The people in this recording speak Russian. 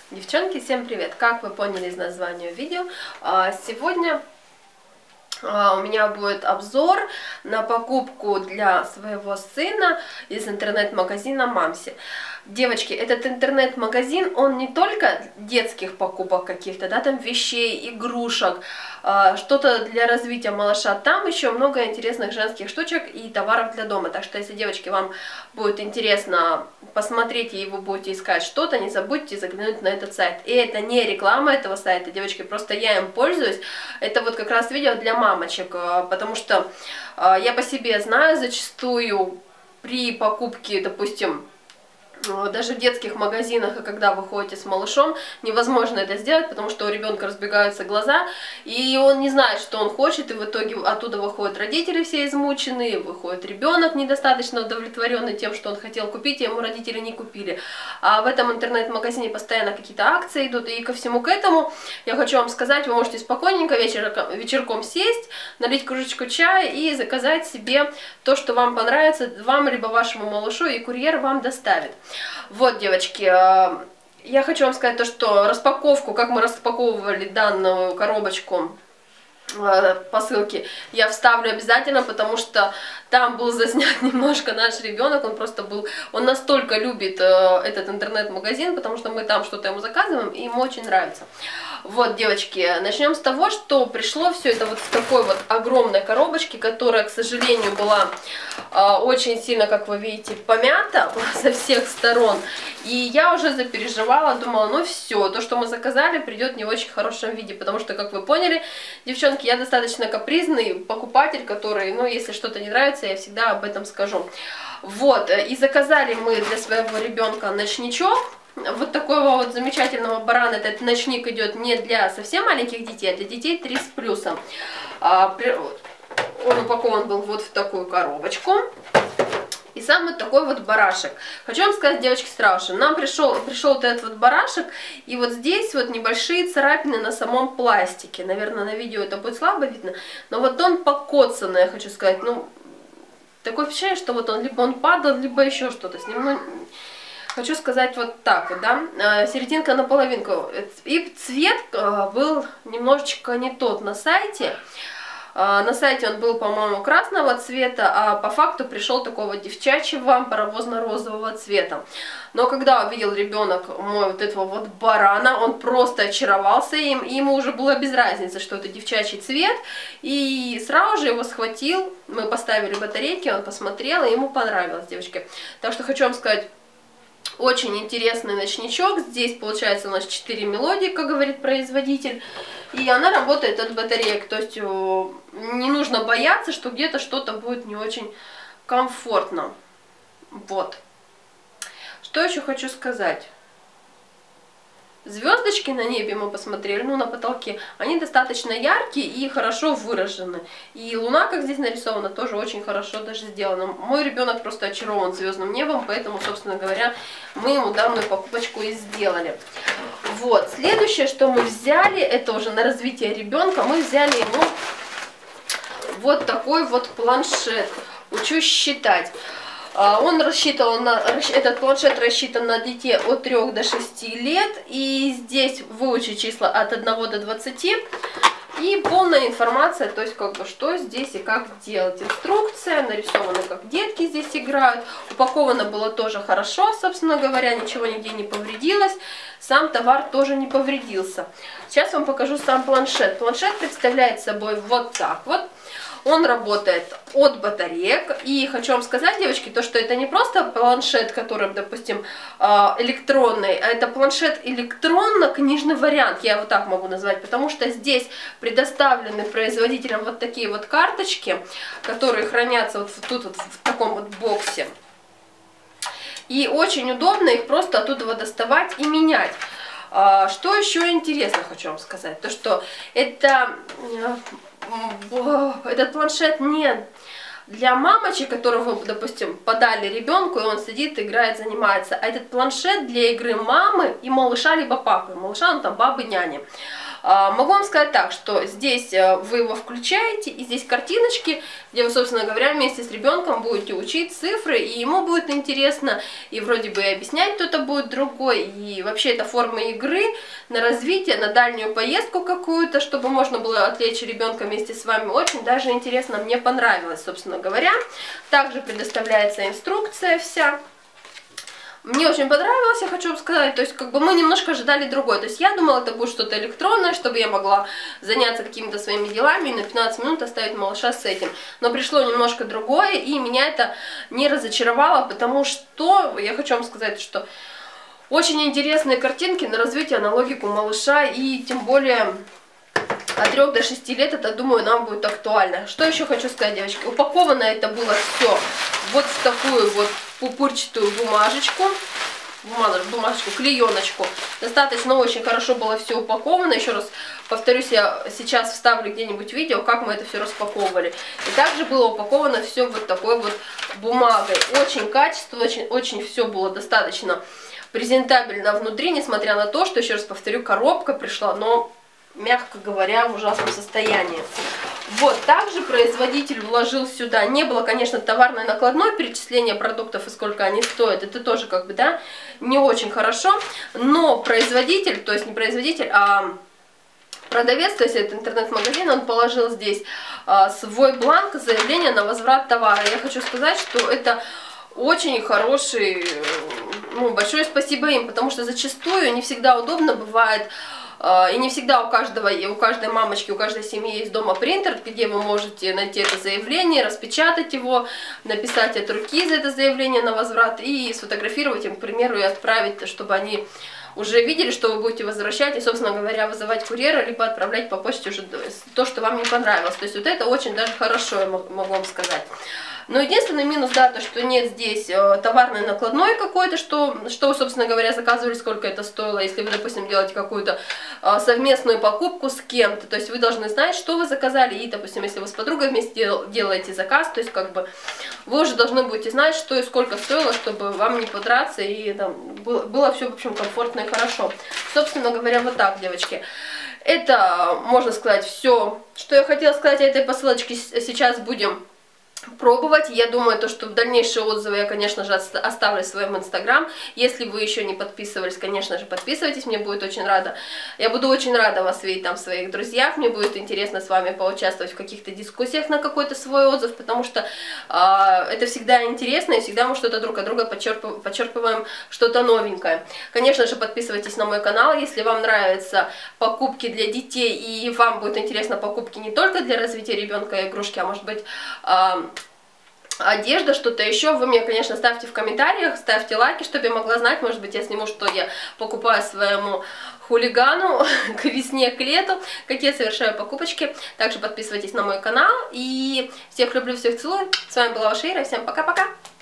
Девчонки, всем привет! Как вы поняли из названия видео, сегодня у меня будет обзор на покупку для своего сына из интернет-магазина Мамси. Девочки, этот интернет-магазин, он не только детских покупок каких-то, да, там вещей, игрушек, что-то для развития малыша, там еще много интересных женских штучек и товаров для дома. Так что, если, девочки, вам будет интересно посмотреть и вы будете искать что-то, не забудьте заглянуть на этот сайт. И это не реклама этого сайта, девочки, просто я им пользуюсь. Это вот как раз видео для мамочек, потому что я по себе знаю, зачастую при покупке, допустим, даже в детских магазинах, и когда вы ходите с малышом, невозможно это сделать, потому что у ребенка разбегаются глаза, и он не знает, что он хочет, и в итоге оттуда выходят родители все измученные, выходит ребенок недостаточно удовлетворенный тем, что он хотел купить, и ему родители не купили. А в этом интернет-магазине постоянно какие-то акции идут, и ко всему к этому я хочу вам сказать, вы можете спокойненько вечерком сесть, налить кружечку чая и заказать себе то, что вам понравится, вам либо вашему малышу, и курьер вам доставит. Вот, девочки, я хочу вам сказать то, что распаковку, как мы распаковывали данную коробочку посылки, я вставлю обязательно, потому что там был заснят немножко наш ребенок, он просто был, он настолько любит этот интернет-магазин, потому что мы там что-то ему заказываем, и ему очень нравится. Вот, девочки, начнем с того, что пришло все это вот с такой вот огромной коробочки, которая, к сожалению, была очень сильно, как вы видите, помята со всех сторон. И я уже запереживала, думала, ну все, то, что мы заказали, придет в не очень хорошем виде, потому что, как вы поняли, девчонки, я достаточно капризный покупатель, который, ну, если что-то не нравится, я всегда об этом скажу. Вот, и заказали мы для своего ребенка ночничок. Вот такого вот замечательного барана. Этот ночник идет не для совсем маленьких детей, а для детей 3 с плюсом. Он упакован был вот в такую коробочку. И сам вот такой вот барашек. Хочу вам сказать, девочки, сразу же, нам пришел вот этот вот барашек, и вот здесь вот небольшие царапины на самом пластике. Наверное, на видео это будет слабо видно, но вот он покоцанный, я хочу сказать. Ну, такое впечатление, что вот он либо он падал, либо еще что-то с ним. Ну, хочу сказать вот так вот, да, серединка на половинку. И цвет был немножечко не тот на сайте. На сайте он был, по-моему, красного цвета, а по факту пришел такого девчачьего паровозно-розового цвета. Но когда увидел ребенок мой вот этого вот барана, он просто очаровался им, и ему уже было без разницы, что это девчачий цвет. И сразу же его схватил, мы поставили батарейки, он посмотрел, и ему понравилось, девочки. Так что хочу вам сказать, очень интересный ночничок. Здесь получается у нас 4 мелодии, как говорит производитель. И она работает от батареек. То есть не нужно бояться, что где-то что-то будет не очень комфортно. Вот. Что еще хочу сказать. Звездочки на небе мы посмотрели, ну на потолке, они достаточно яркие и хорошо выражены. И луна, как здесь нарисована, тоже очень хорошо даже сделана. Мой ребенок просто очарован звездным небом, поэтому, собственно говоря, мы ему данную покупочку и сделали. Вот, следующее, что мы взяли, это уже на развитие ребенка, мы взяли ему вот такой вот планшет. Учусь считать. Он рассчитан этот планшет рассчитан на детей от 3 до 6 лет. И здесь выучить числа от 1 до 20. И полная информация, то есть как бы что здесь и как делать. Инструкция, нарисованы, как детки здесь играют. Упаковано было тоже хорошо, собственно говоря, ничего нигде не повредилось. Сам товар тоже не повредился. Сейчас вам покажу сам планшет. Планшет представляет собой вот так вот. Он работает от батареек. И хочу вам сказать, девочки, то, что это не просто планшет, который, допустим, электронный, а это планшет электронно-книжный вариант, я его так могу назвать, потому что здесь предоставлены производителям вот такие вот карточки, которые хранятся вот тут вот в таком вот боксе. И очень удобно их просто оттуда доставать и менять. Что еще интересно хочу вам сказать, то что этот планшет не для мамочек, которого, допустим, подали ребенку, и он сидит, играет, занимается, а этот планшет для игры мамы и малыша, либо папы, малыша, ну там бабы, няни. Могу вам сказать так, что здесь вы его включаете, и здесь картиночки, где вы, собственно говоря, вместе с ребенком будете учить цифры, и ему будет интересно, и вроде бы и объяснять кто-то будет другой, и вообще это форма игры на развитие, на дальнюю поездку какую-то, чтобы можно было отвлечь ребенка вместе с вами. Очень даже интересно, мне понравилось, собственно говоря. Также предоставляется инструкция вся. Мне очень понравилось, я хочу вам сказать, то есть как бы мы немножко ожидали другое, то есть я думала, это будет что-то электронное, чтобы я могла заняться какими-то своими делами и на 15 минут оставить малыша с этим, но пришло немножко другое, и меня это не разочаровало, потому что, я хочу вам сказать, что очень интересные картинки на развитие, на логику малыша, и тем более от 3 до 6 лет, это, думаю, нам будет актуально. Что еще хочу сказать, девочки, упаковано это было все вот в такую вот пупырчатую бумажечку, клееночку. Достаточно очень хорошо было все упаковано. Еще раз повторюсь, я сейчас вставлю где-нибудь видео, как мы это все распаковывали. И также было упаковано все вот такой вот бумагой. Очень качественно, очень все было достаточно презентабельно внутри, несмотря на то, что, еще раз повторю, коробка пришла, но, мягко говоря, в ужасном состоянии. Вот, также производитель вложил сюда, не было, конечно, товарной накладной перечисления продуктов и сколько они стоят, это тоже как бы, да, не очень хорошо, но производитель, то есть не производитель, а продавец, то есть это интернет-магазин, он положил здесь свой бланк заявления на возврат товара. Я хочу сказать, что это очень хороший, ну, большое спасибо им, потому что зачастую не всегда удобно бывает. И не всегда у каждой мамочки, у каждой семьи есть дома принтер, где вы можете найти это заявление, распечатать его, написать от руки за это заявление на возврат и сфотографировать им, к примеру, и отправить, чтобы они уже видели, что вы будете возвращать, и, собственно говоря, вызывать курьера, либо отправлять по почте уже то, что вам не понравилось. То есть вот это очень даже хорошо, я могу вам сказать. Но единственный минус, да, то, что нет здесь товарной накладной какой-то, что вы, собственно говоря, заказывали, сколько это стоило, если вы, допустим, делаете какую-то совместную покупку с кем-то, то есть вы должны знать, что вы заказали, и, допустим, если вы с подругой вместе делаете заказ, то есть как бы вы уже должны будете знать, что и сколько стоило, чтобы вам не подраться, и там было все, в общем, комфортно и хорошо. Собственно говоря, вот так, девочки. Это, можно сказать, все, что я хотела сказать о этой посылочке. Сейчас будем пробовать. Я думаю, что в дальнейшие отзывы я, конечно же, оставлю в своем инстаграм. Если вы еще не подписывались, конечно же, подписывайтесь, мне будет очень рада. Я буду очень рада вас видеть там в своих друзьях, мне будет интересно с вами поучаствовать в каких-то дискуссиях на какой-то свой отзыв, потому что это всегда интересно, и всегда мы что-то друг от друга подчерпываем что-то новенькое. Конечно же, подписывайтесь на мой канал, если вам нравятся покупки для детей, и вам будет интересно покупки не только для развития ребенка и игрушки, а может быть одежда, что-то еще, вы мне, конечно, ставьте в комментариях, ставьте лайки, чтобы я могла знать, может быть, я сниму, что я покупаю своему хулигану к весне, к лету, какие совершаю покупочки. Также подписывайтесь на мой канал, и всех люблю, всех целую. С вами была ваша Ира, всем пока-пока!